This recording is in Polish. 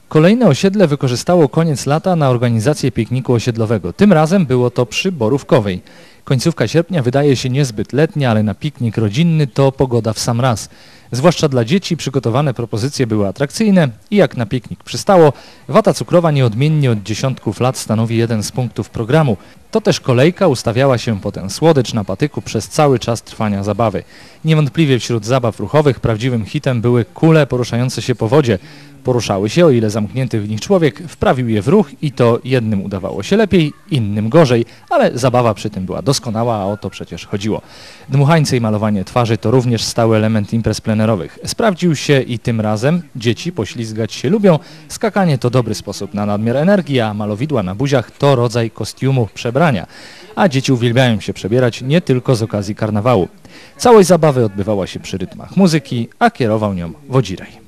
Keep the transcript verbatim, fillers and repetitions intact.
Kolejne osiedle wykorzystało koniec lata na organizację pikniku osiedlowego. Tym razem było to przy Borówkowej. Końcówka sierpnia wydaje się niezbyt letnia, ale na piknik rodzinny to pogoda w sam raz. Zwłaszcza dla dzieci przygotowane propozycje były atrakcyjne i jak na piknik przystało, wata cukrowa nieodmiennie od dziesiątków lat stanowi jeden z punktów programu. To też kolejka ustawiała się po tę słodycz na patyku przez cały czas trwania zabawy. Niewątpliwie wśród zabaw ruchowych prawdziwym hitem były kule poruszające się po wodzie. Poruszały się, o ile zamknięty w nich człowiek wprawił je w ruch i to jednym udawało się lepiej, innym gorzej, ale zabawa przy tym była doskonała, a o to przecież chodziło. Dmuchańce i malowanie twarzy to również stały element imprez plenerowych. Sprawdził się i tym razem dzieci poślizgać się lubią, skakanie to dobry sposób na nadmiar energii, a malowidła na buziach to rodzaj kostiumu przebrania. A dzieci uwielbiają się przebierać nie tylko z okazji karnawału. Całość zabawy odbywała się przy rytmach muzyki, a kierował nią wodziraj.